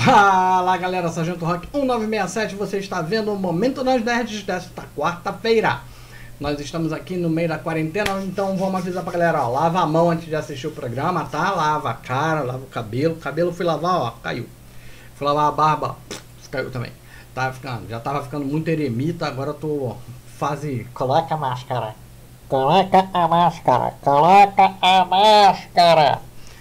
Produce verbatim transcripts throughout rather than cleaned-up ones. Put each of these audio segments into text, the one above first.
Fala galera, Sargento Rock um nove seis sete, você está vendo o Momento Nós Nerds desta quarta-feira. Nós estamos aqui no meio da quarentena, então vamos avisar pra galera, ó, lava a mão antes de assistir o programa, tá? Lava a cara, lava o cabelo, o cabelo fui lavar, ó, caiu. Fui lavar a barba, caiu também. Tava ficando, já tava ficando muito eremita, agora eu tô, ó, fase... Coloca a máscara, coloca a máscara, coloca a máscara.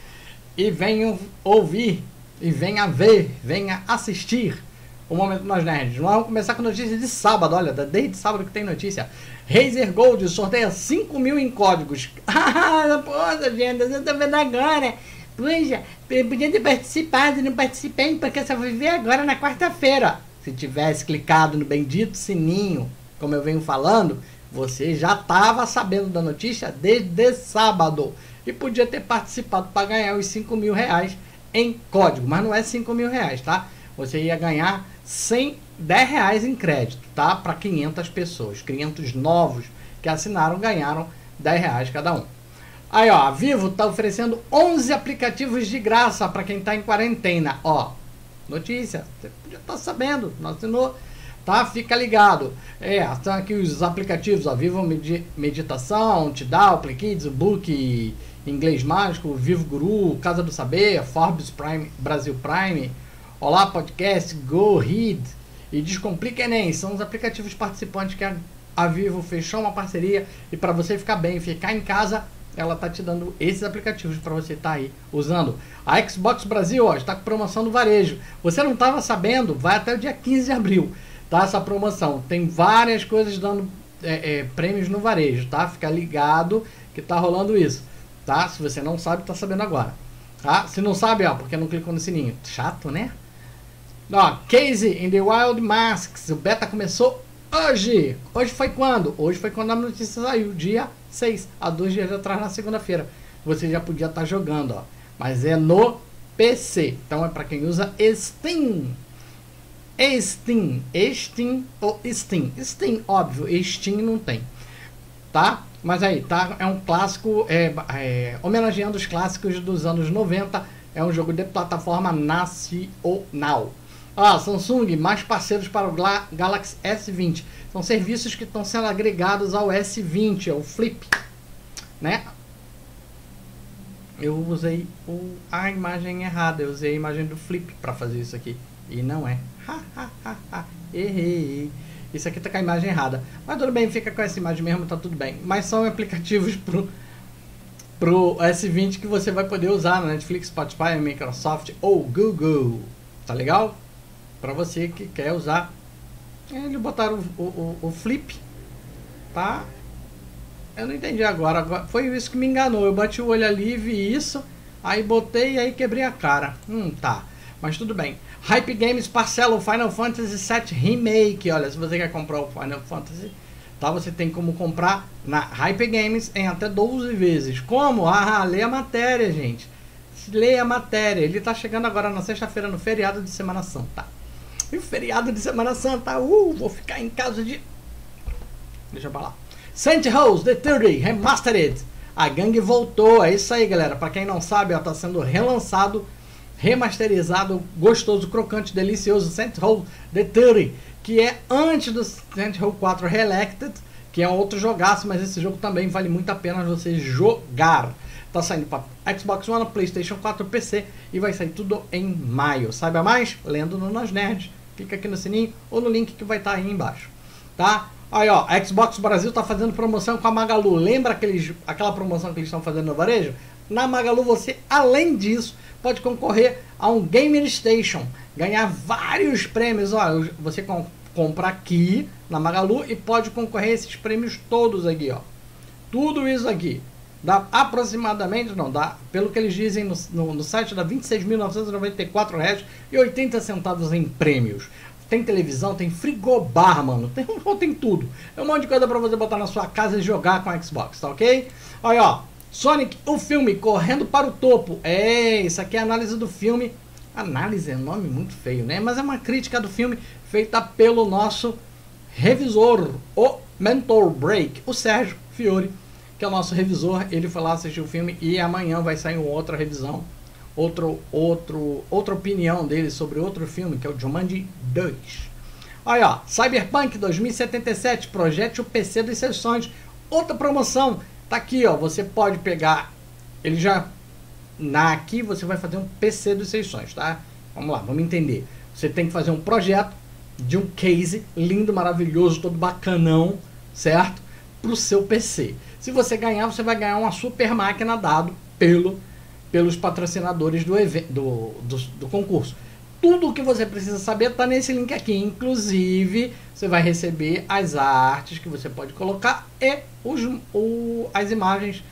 E venham ouvir, e venha ver, venha assistir o Momento Nós Nerds. Nós vamos começar com notícias de sábado, olha, desde sábado que tem notícia. Razer Gold sorteia cinco mil em códigos. Ah, poxa, gente, eu tô vendo agora. Puxa, eu podia ter participado, não participei porque eu só vou ver agora na quarta-feira. Se tivesse clicado no bendito sininho, como eu venho falando, você já estava sabendo da notícia desde sábado. E podia ter participado para ganhar os cinco mil reais em código. Mas não é cinco mil reais, tá? Você ia ganhar cem, dez reais em crédito, tá? Para quinhentas pessoas. quinhentos novos que assinaram ganharam dez reais cada um. Aí, ó, a Vivo tá oferecendo onze aplicativos de graça para quem tá em quarentena. Ó, notícia, você já tá sabendo, não assinou, tá? Fica ligado. É, estão aqui os aplicativos, ó, Vivo Medi Meditação, Tidal, Play Kids, Book, Inglês Mágico, Vivo Guru, Casa do Saber, Forbes Prime, Brasil Prime, Olá Podcast, Go Read e Descomplica Enem. São os aplicativos participantes que a, a Vivo fechou uma parceria e para você ficar bem, ficar em casa, ela tá te dando esses aplicativos para você estar tá aí usando. A Xbox Brasil, ó, está com promoção no varejo. Você não estava sabendo? Vai até o dia quinze de abril, tá? Essa promoção. Tem várias coisas dando é, é, prêmios no varejo, tá? Fica ligado que tá rolando isso, tá? Se você não sabe, tá sabendo agora, tá? Se não sabe, ó, porque não clicou no sininho. Chato, né? Ó, Casey in the Wild Masks. O beta começou hoje. Hoje foi quando? Hoje foi quando a notícia saiu, dia seis, há dois dias atrás, na segunda-feira. Você já podia estar jogando, ó. Mas é no P C. Então é para quem usa Steam. Steam. Steam ou Steam. Steam, óbvio. Steam não tem. Tá? Mas aí, tá? É um clássico, é, é, homenageando os clássicos dos anos noventa. É um jogo de plataforma nacional. Ah, Samsung, mais parceiros para o Galaxy S vinte. São serviços que estão sendo agregados ao S vinte, ao Flip, né? Eu usei o, a imagem errada, eu usei a imagem do Flip para fazer isso aqui. E não é. Ha, ha, ha, ha. Errei. Isso aqui tá com a imagem errada. Mas tudo bem, fica com essa imagem mesmo, tá tudo bem. Mas são aplicativos pro, pro S vinte que você vai poder usar na Netflix, Spotify, Microsoft ou Google. Tá legal? Para você que quer usar. Eles botaram o, o, o Flip, tá? Eu não entendi agora, agora. Foi isso que me enganou. Eu bati o olho ali, vi isso, aí botei e aí quebrei a cara. Hum, tá. Mas tudo bem. Hype Games parcela o Final Fantasy sete Remake. Olha, se você quer comprar o Final Fantasy, tá? Você tem como comprar na Hype Games em até doze vezes. Como? Ah, lê a matéria, gente. Leia a matéria. Ele tá chegando agora na sexta-feira no feriado de Semana Santa. E o feriado de Semana Santa, uh, vou ficar em casa de... Deixa eu falar. Saints Row The trinta Remastered. A gangue voltou, é isso aí, galera. Pra quem não sabe, ó, tá sendo relançado, remasterizado, gostoso, crocante, delicioso Saints Row The trinta, que é antes do Saints Row quatro Reelected, que é um outro jogaço, mas esse jogo também vale muito a pena você jogar. Tá saindo para Xbox One, PlayStation quatro, P C e vai sair tudo em maio. Saiba mais? Lendo no Nós Nerds. Clica aqui no sininho ou no link que vai estar aí embaixo, tá? Aí, ó, a Xbox Brasil tá fazendo promoção com a Magalu. Lembra aqueles, aquela promoção que eles estão fazendo no varejo? Na Magalu você, além disso, pode concorrer a um Gamer Station, ganhar vários prêmios. Ó, você com, compra aqui na Magalu e pode concorrer a esses prêmios todos aqui, ó. Tudo isso aqui. Dá aproximadamente, não, dá, pelo que eles dizem no, no, no site, dá vinte e seis mil novecentos e noventa e quatro reais e oitenta centavos em prêmios. Tem televisão, tem frigobar, mano, tem, tem tudo. É um monte de coisa pra você botar na sua casa e jogar com a Xbox, tá ok? Aí, ó, Sonic, o filme, correndo para o topo. É, isso aqui é a análise do filme. Análise é um nome muito feio, né? Mas é uma crítica do filme feita pelo nosso revisor, o Mentor Break, o Sérgio Fiore, que é o nosso revisor. Ele foi lá assistir o filme e amanhã vai sair uma outra revisão outro, outro, outra opinião dele sobre outro filme, que é o Jumanji dois. Olha, ó, Cyberpunk dois mil e setenta e sete, projete o P C dos seus sonhos. Outra promoção, tá aqui, ó, você pode pegar, ele já, na aqui você vai fazer um P C dos seus sonhos, tá? Vamos lá, vamos entender. Você tem que fazer um projeto de um case lindo, maravilhoso, todo bacanão, certo? Pro seu P C. Se você ganhar, você vai ganhar uma super máquina dado pelo, pelos patrocinadores do, do, do, do concurso. Tudo o que você precisa saber está nesse link aqui. Inclusive, você vai receber as artes que você pode colocar e os, o, as imagens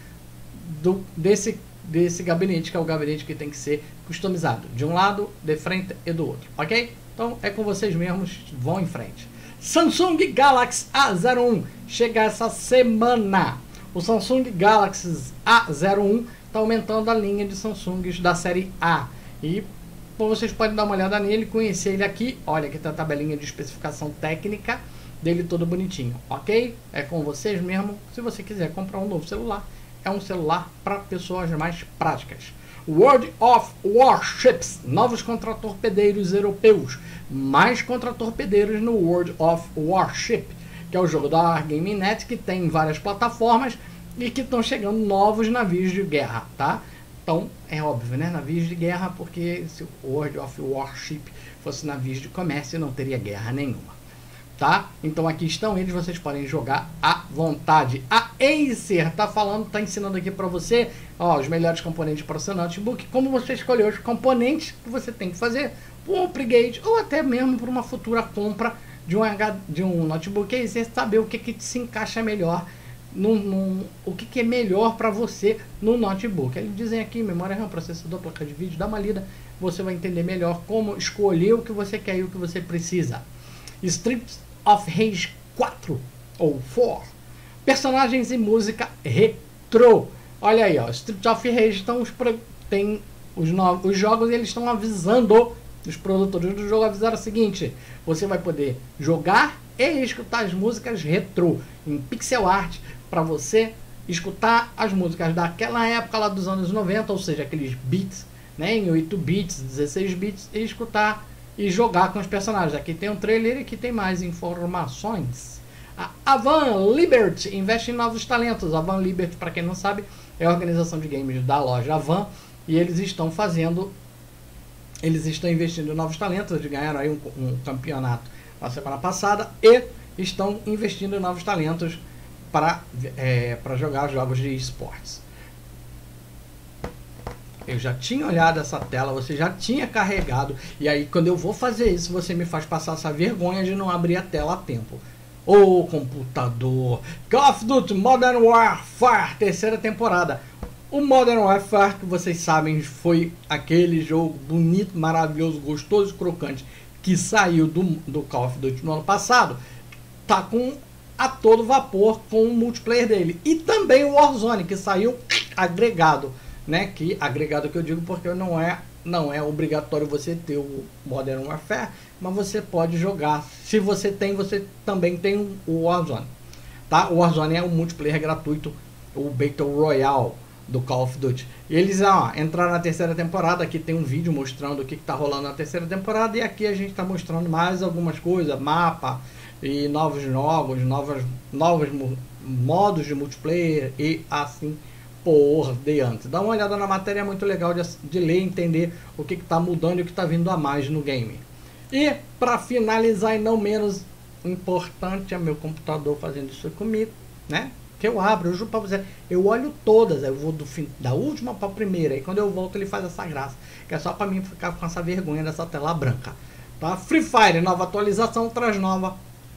do, desse, desse gabinete, que é o gabinete que tem que ser customizado. De um lado, de frente e do outro. Ok? Então, é com vocês mesmos. Vão em frente. Samsung Galaxy A zero um chega essa semana. O Samsung Galaxy A zero um está aumentando a linha de Samsungs da série A. E vocês podem dar uma olhada nele, conhecer ele aqui. Olha, aqui está a tabelinha de especificação técnica dele, todo bonitinho, ok? É com vocês mesmo. Se você quiser comprar um novo celular, é um celular para pessoas mais práticas. World of Warships, novos contratorpedeiros europeus. Mais contratorpedeiros no World of Warship, que é o jogo da Wargaming Net, que tem várias plataformas e que estão chegando novos navios de guerra, tá? Então, é óbvio, né? Navios de guerra, porque se o World of Warship fosse navios de comércio, não teria guerra nenhuma, tá? Então, aqui estão eles, vocês podem jogar à vontade. A Acer tá falando, tá ensinando aqui para você, ó, os melhores componentes para o seu notebook, como você escolher os componentes que você tem que fazer para um upgrade ou até mesmo para uma futura compra de um, H, de um notebook Acer, saber o que, que se encaixa melhor. Num, num, o que, que é melhor para você no notebook. Eles dizem aqui, memória RAM, processador, placa de vídeo, dá uma lida, você vai entender melhor como escolher o que você quer e o que você precisa. Streets of Rage quatro ou quatro, personagens e música retrô. Olha aí, ó, Streets of Rage estão os, tem os, novos, os jogos, eles estão avisando, os produtores do jogo avisaram o seguinte: você vai poder jogar e escutar as músicas retrô em pixel art, para você escutar as músicas daquela época lá dos anos noventa, ou seja, aqueles beats, né, em oito bits, dezesseis bits, e escutar e jogar com os personagens. Aqui tem um trailer e aqui tem mais informações. A Avan Liberty investe em novos talentos. A Avan Liberty, para quem não sabe, é a organização de games da loja Avan, e eles estão fazendo, eles estão investindo em novos talentos. Eles ganharam aí um, um campeonato na semana passada e estão investindo em novos talentos para é, para jogar jogos de esportes. Eu já tinha olhado essa tela, você já tinha carregado, e aí quando eu vou fazer isso, você me faz passar essa vergonha de não abrir a tela a tempo. Ô computador! Call of Duty Modern Warfare, terceira temporada. O Modern Warfare, que vocês sabem, foi aquele jogo bonito, maravilhoso, gostoso e crocante que saiu do, do Call of Duty no ano passado. Tá com a todo vapor com o multiplayer dele. E também o Warzone, que saiu agregado, né? Que agregado que eu digo porque não é, não é obrigatório você ter o Modern Warfare, mas você pode jogar. Se você tem, você também tem o Warzone, tá? O Warzone é um multiplayer gratuito, o Battle Royale do Call of Duty. E eles ó, entraram na terceira temporada. Aqui tem um vídeo mostrando o que está rolando na terceira temporada, e aqui a gente está mostrando mais algumas coisas, mapa e novos jogos, novas, novos modos de multiplayer e assim por diante. Dá uma olhada na matéria, é muito legal de, de ler e entender o que está mudando e o que está vindo a mais no game. E para finalizar, e não menos importante, é meu computador fazendo isso comigo, né? Que eu abro, eu juro pra você, eu olho todas, eu vou do fim, da última pra primeira, e quando eu volto ele faz essa graça, que é só pra mim ficar com essa vergonha dessa tela branca, tá? Free Fire, nova atualização, traz nova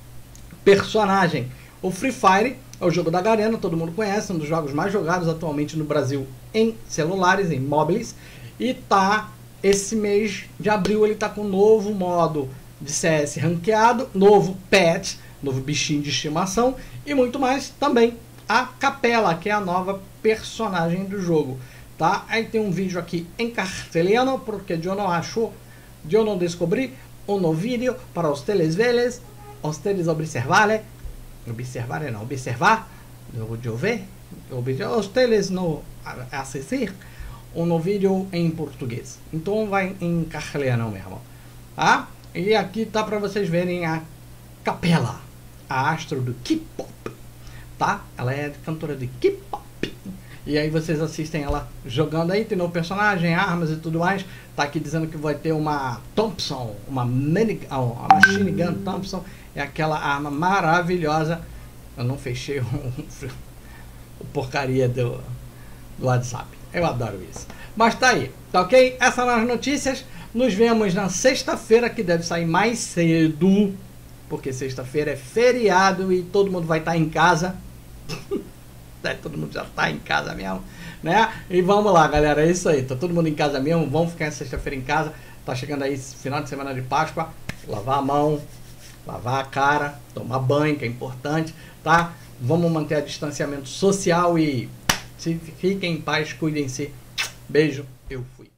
personagem. O Free Fire é o jogo da Garena, todo mundo conhece, um dos jogos mais jogados atualmente no Brasil em celulares, em móveis, e tá, esse mês de abril ele tá com um novo modo de C S ranqueado, novo pet, novo bichinho de estimação e muito mais também. A Capela, que é a nova personagem do jogo, tá? Aí tem um vídeo aqui em castelhano, porque eu não acho, eu não descobri um novo vídeo para ustedes verles, ustedes observarem, observarem não, observar, eu ver, ustedes não assistir um novo vídeo em português. Então vai em castelhano mesmo, tá? E aqui tá para vocês verem a Capela, a astro do K-pop, tá? Ela é cantora de K-pop. E aí vocês assistem ela jogando aí, tem no personagem, armas e tudo mais. Tá aqui dizendo que vai ter uma Thompson, uma, mini, uma Machine Gun Thompson. É aquela arma maravilhosa. Eu não fechei o, o porcaria do, do WhatsApp. Eu adoro isso. Mas tá aí, tá ok? Essas são as notícias. Nos vemos na sexta-feira, que deve sair mais cedo. Porque sexta-feira é feriado e todo mundo vai estar em casa. Todo mundo já tá em casa mesmo, né? E vamos lá, galera, é isso aí. Tá todo mundo em casa mesmo, vamos ficar sexta-feira em casa. Tá chegando aí final de semana de Páscoa. Lavar a mão, lavar a cara, tomar banho, que é importante, tá? Vamos manter o distanciamento social e se fiquem em paz, cuidem-se. Beijo, eu fui.